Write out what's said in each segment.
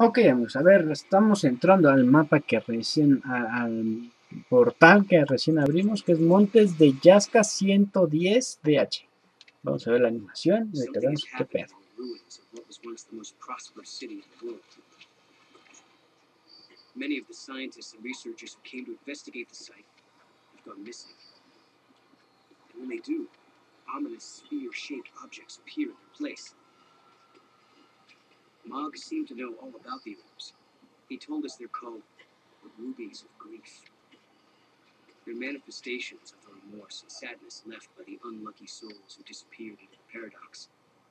Ok, amigos, a ver, estamos entrando al mapa que recién, al portal que recién abrimos, que es Montes de Yazca 110 DH. Vamos a ver la animación y ahorita vemos qué pedo. Many of the scientists and researchers who came to investigate the site have gone missing. And when they do, ominous sphere-shaped objects appear in their place. Mog seemed to know all about the orbs. He told us they're called the rubies of grief. They're manifestations of the remorse and sadness left by the unlucky souls who disappeared into the paradox.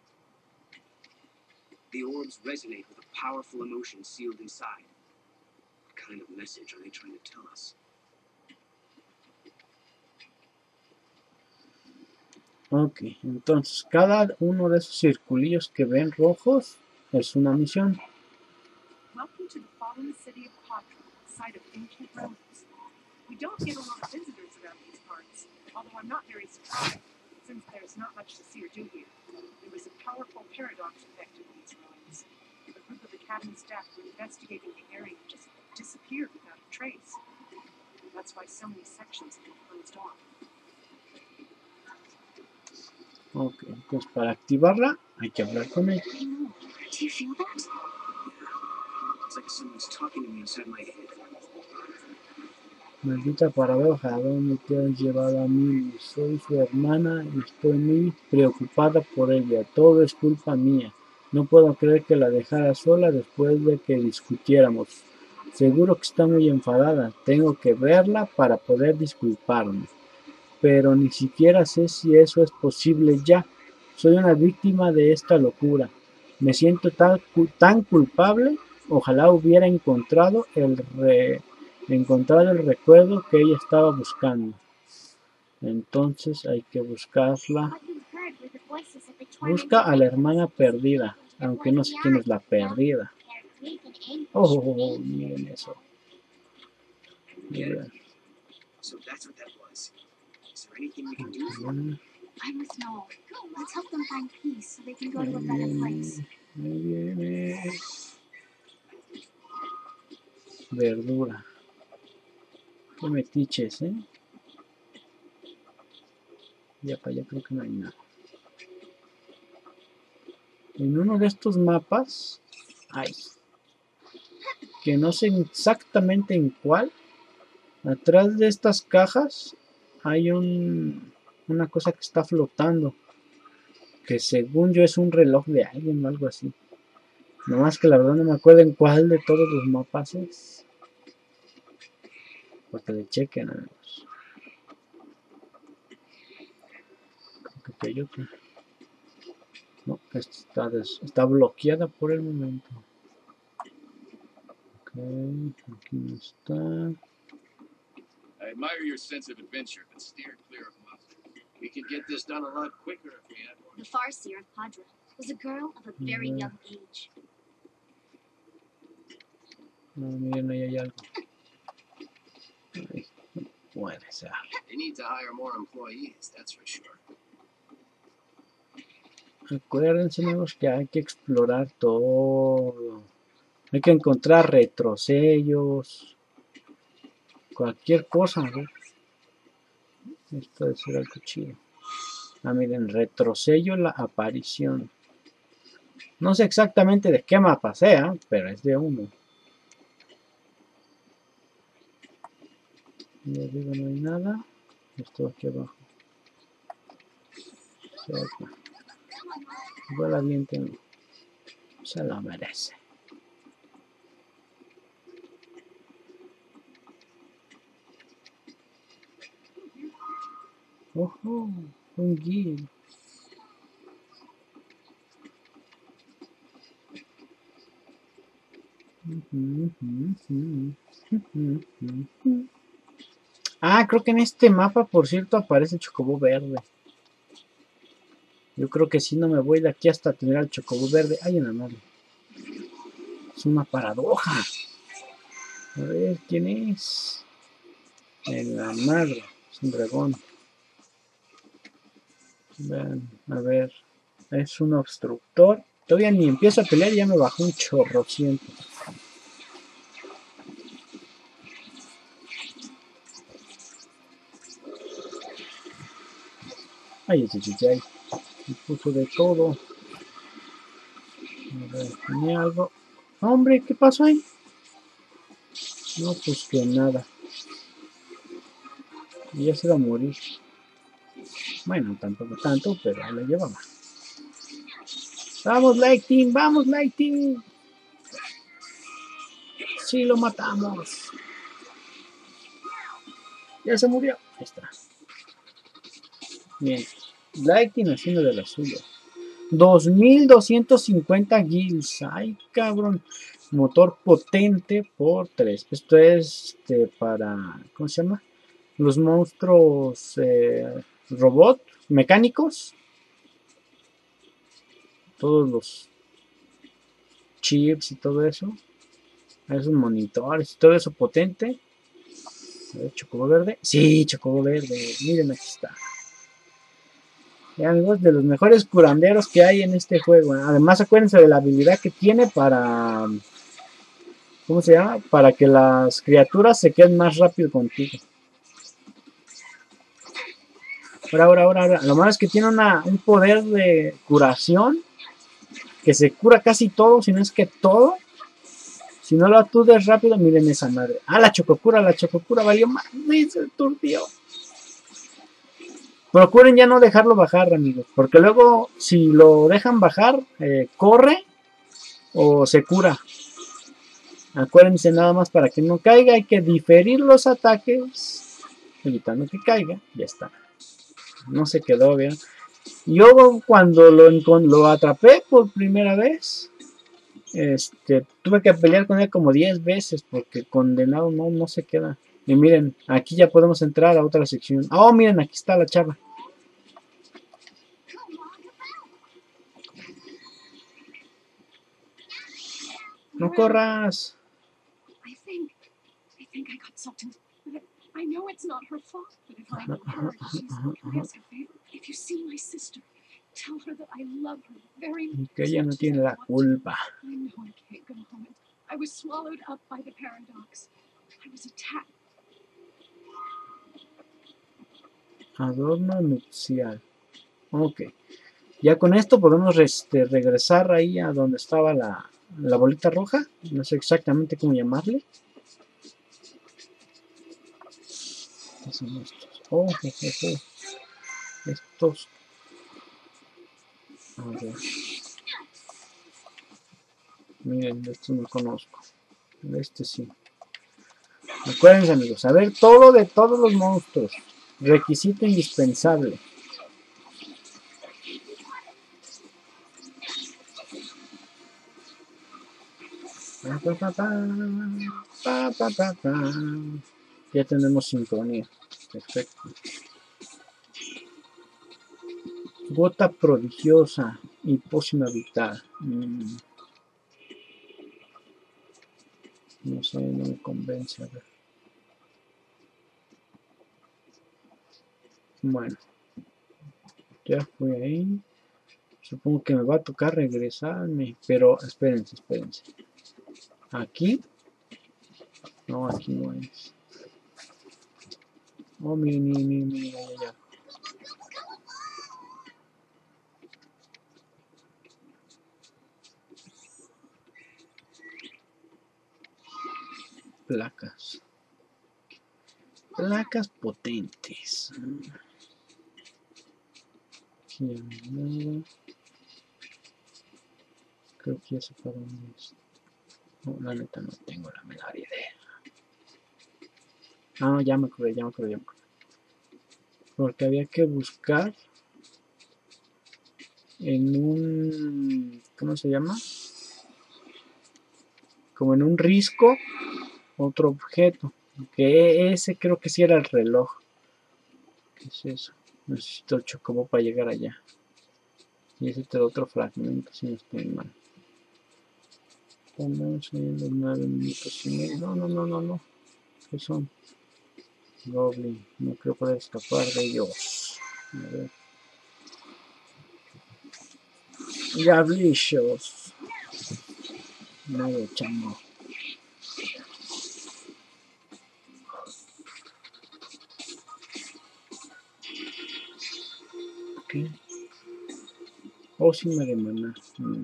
The orbs resonate with a powerful emotion sealed inside. What kind of message are they trying to tell us? Ok, entonces cada uno de esos circulillos que ven rojos es una misión. Welcome to the fallen city of Padra, site of ancient Romans. We don't get a lot of visitors around these parts, although I'm not very surprised, since there's not much to see or do here. There was a powerful paradox affected these ruins. A group of Academy staff were investigating the area just disappeared without a trace. That's why so many sections have been closed off. Ok, entonces para activarla hay que hablar con ella. Do you feel that? It's like someone's talking to me inside my head. Maldita paradoja, ¿a dónde te has llevado a mí? Soy su hermana y estoy muy preocupada por ella. Todo es culpa mía. No puedo creer que la dejara sola después de que discutiéramos. Seguro que está muy enfadada. Tengo que verla para poder disculparme. Pero ni siquiera sé si eso es posible ya. Soy una víctima de esta locura. Me siento tan culpable. Ojalá hubiera encontrado el recuerdo que ella estaba buscando. Entonces hay que buscarla. Busca a la hermana perdida, aunque no sé quién es la perdida. Oh, miren eso. Miren. So that's what that was. Is there anything we can do for them? I must know. Let's help them find peace so they can go to a better place. Ahí viene. Verdura. Qué metiches, ¿eh? Ya para allá creo que no hay nada. En uno de estos mapas hay, que no sé exactamente en cuál, atrás de estas cajas hay una cosa que está flotando, que según yo es un reloj de alguien o algo así. Nomás que la verdad no me acuerdo en cuál de todos los mapas es. Porque le chequen, amigos. Creo que aquí hay otro. No, esta está bloqueada por el momento. Ok, aquí no está. I admire your sense of adventure, but steer clear of monsters. We could get this done a lot quicker if we had more. The Farseer of Padra was a girl of a very young age. No, miren, ahí hay algo. Ay, no puede ser. They need to hire more employees, that's for sure. Acuérdense, amigos, que hay que explorar todo. Hay que encontrar retrosellos. Cualquier cosa, ¿no? Esto debe ser algo chido. Ah, miren, retrosello la aparición. No sé exactamente de qué mapa sea, pero es de uno. Y arriba no hay nada. Esto aquí abajo. Cerca. Igual avienten. Se lo merece. Ojo, un guía. Ah, creo que en este mapa, por cierto, aparece Chocobo verde. Yo creo que si no me voy de aquí hasta tener al Chocobo verde. Ay, en la madre. Es una paradoja. A ver, ¿quién es? En la madre. Es un dragón. Vean, a ver. Es un obstructor. Todavía ni empiezo a pelear y ya me bajó un chorro, siento. Ay, ese chichai. Me puso de todo. A ver, tenía algo. Hombre, ¿qué pasó ahí? No, pues que nada. Y ya se iba a morir. Bueno, tampoco tanto, pero ahí la llevaba. ¡Vamos, Lightning! ¡Vamos, Lightning! ¡Sí, lo matamos! Ya se murió. Ahí está. Bien. Lightning haciendo de la suya. 2250 gills. Ay, cabrón. Motor potente por 3. Esto es para. ¿Cómo se llama? Los monstruos robot mecánicos. Todos los chips y todo eso. Esos monitores y todo eso potente. A ver, chocobo verde. Sí, chocobo verde. Miren, aquí está. Y amigos, de los mejores curanderos que hay en este juego. Además, acuérdense de la habilidad que tiene para. ¿Cómo se llama? Para que las criaturas se queden más rápido contigo. Ahora. Lo malo es que tiene un poder de curación. Que se cura casi todo, si no es que todo. Si no lo atudes rápido, miren esa madre. Ah, la chococura valió más. Se turbió. Procuren ya no dejarlo bajar, amigos. Porque luego, si lo dejan bajar, corre o se cura. Acuérdense nada más para que no caiga. Hay que diferir los ataques. Evitando que caiga. Ya está. No se quedó bien. Yo cuando lo atrapé por primera vez. Tuve que pelear con él como 10 veces. Porque condenado no se queda. Y miren, aquí ya podemos entrar a otra sección. Oh, miren, aquí está la chava. No corras. I think I got something. I know it's not her fault, but if I know her, she's can ask a favor. If you see my sister, tell her that I love her very much. Que ella no tiene la culpa. I know I can't go home. I was swallowed up by the paradox. I was attacked. Adorno nupcial. Ok. Ya con esto podemos regresar ahí a donde estaba la bolita roja. No sé exactamente cómo llamarle. ¿Qué son estos? Oh. Estos. A ver. Miren, estos no conozco. Este sí. Acuérdense, amigos, saber todo de todos los monstruos. Requisito indispensable. Ya tenemos sincronía. Perfecto. Gota prodigiosa y pócima vital. No sé, no me convence. A ver. Bueno. Ya fue ahí. Supongo que me va a tocar regresarme. Pero espérense. Aquí. No, aquí no es. Oh, miren, ya. Placas potentes. Aquí ya no hay nada. Creo que ya sé para dónde es. No, la neta no tengo la menor idea. Ah, no, ya me acordé. Porque había que buscar en un... ¿Cómo se llama? Como en un risco otro objeto. Que ese creo que sí era el reloj. ¿Qué es eso? Necesito el chocobo para llegar allá. Y ese te da otro fragmento, si no estoy mal. Estamos en los 9 minutos y medio. No. ¿Qué son? Goblin. No creo poder escapar de ellos. A ver. Gablillos. Nada, chango. Pócima de maná.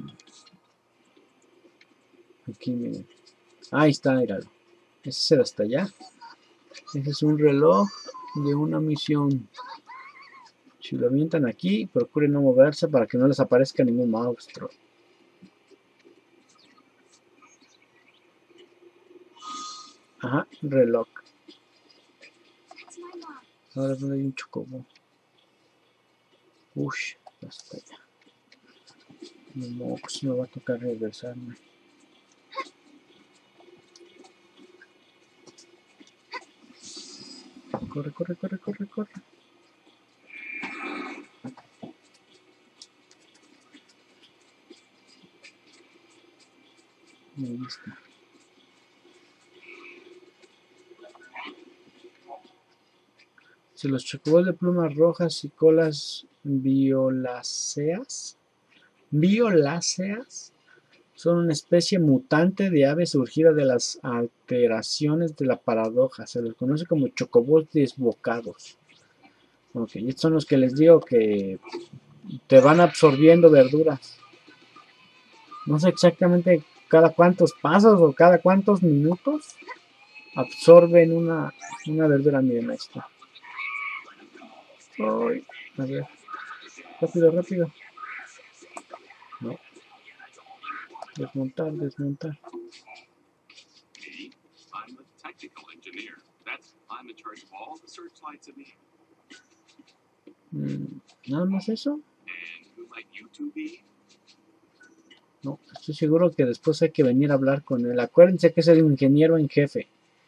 Aquí, miren. Ahí está, míralo. Ese será hasta allá. Ese es un reloj de una misión. Si lo avientan aquí, procuren no moverse para que no les aparezca ningún monstruo. Ajá, reloj. Ahora donde hay un chocobo. Ush, hasta allá. No, mox, me va a tocar regresarme. Corre, corre, corre, corre, corre. Ahí está. Si los chocobos de plumas rojas y colas violáceas son una especie mutante de ave surgida de las alteraciones de la paradoja. Se les conoce como chocobos desbocados. Ok, estos son los que les digo que te van absorbiendo verduras. No sé exactamente cada cuántos pasos o cada cuántos minutos absorben una verdura. Miren, ahí está. Ay, a ver. Rápido, rápido. No. Desmontar, desmontar. ¿Nada más eso? No, estoy seguro que después hay que venir a hablar con él. Acuérdense que es el ingeniero en jefe.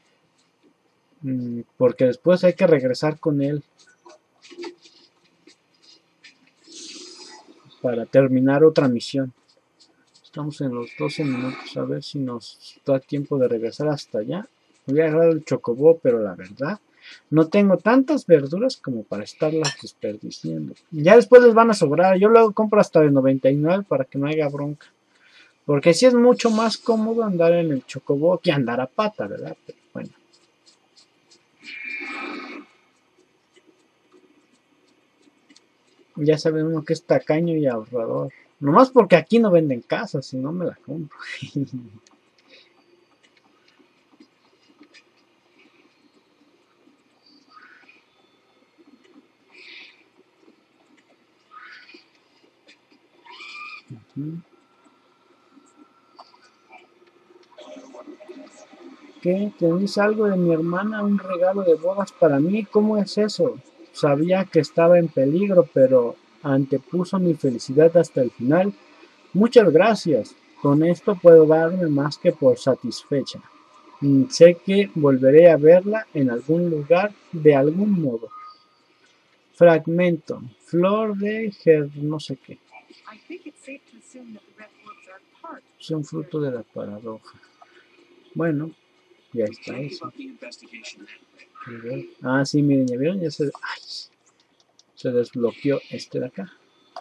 Porque después hay que regresar con él. Para terminar otra misión. Estamos en los 12 minutos. A ver si nos da tiempo de regresar hasta allá. Voy a agarrar el chocobo, pero la verdad no tengo tantas verduras como para estarlas desperdiciando. Ya después les van a sobrar. Yo luego compro hasta de 99 para que no haya bronca. Porque sí es mucho más cómodo andar en el chocobo que andar a pata, ¿verdad? Pero bueno. Ya sabe uno que es tacaño y ahorrador. Nomás porque aquí no venden casas, si no me la compro. ¿Qué? ¿Tenéis algo de mi hermana? ¿Un regalo de bodas para mí? ¿Cómo es eso? Sabía que estaba en peligro, pero antepuso mi felicidad hasta el final. Muchas gracias. Con esto puedo darme más que por satisfecha. Sé que volveré a verla en algún lugar de algún modo. Fragmento. Flor de no sé qué. Es un fruto de la paradoja. Bueno, ya está eso. Ah, sí, miren, ya vieron, ya se desbloqueó este de acá.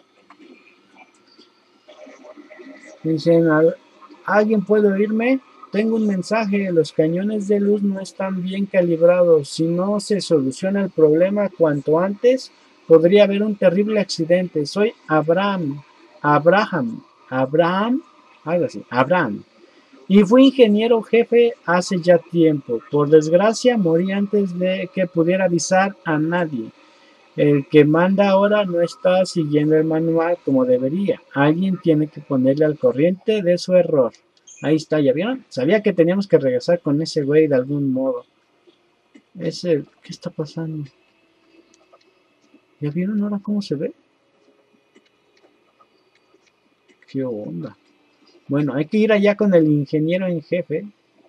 Dicen, ¿alguien puede oírme? Tengo un mensaje, los cañones de luz no están bien calibrados. Si no se soluciona el problema cuanto antes, podría haber un terrible accidente. Soy Abraham, algo así, Abraham. Y fui ingeniero jefe hace ya tiempo. Por desgracia, morí antes de que pudiera avisar a nadie. El que manda ahora no está siguiendo el manual como debería. Alguien tiene que ponerle al corriente de su error. Ahí está, ¿ya vieron? Sabía que teníamos que regresar con ese güey de algún modo. ¿Qué está pasando? ¿Ya vieron ahora cómo se ve? ¿Qué onda? Bueno, hay que ir allá con el ingeniero en jefe.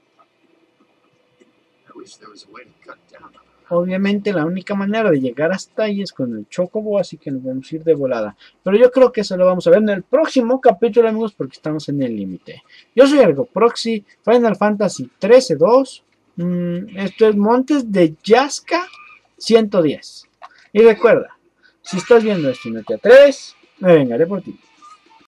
Obviamente la única manera de llegar hasta ahí es con el chocobo, así que nos vamos a ir de volada. Pero yo creo que eso lo vamos a ver en el próximo capítulo, amigos, porque estamos en el límite. Yo soy Ergo Proxy, Final Fantasy 13-2. Esto es Montes de Yazca 110. Y recuerda, si estás viendo esto y no te atreves, me vengaré por ti.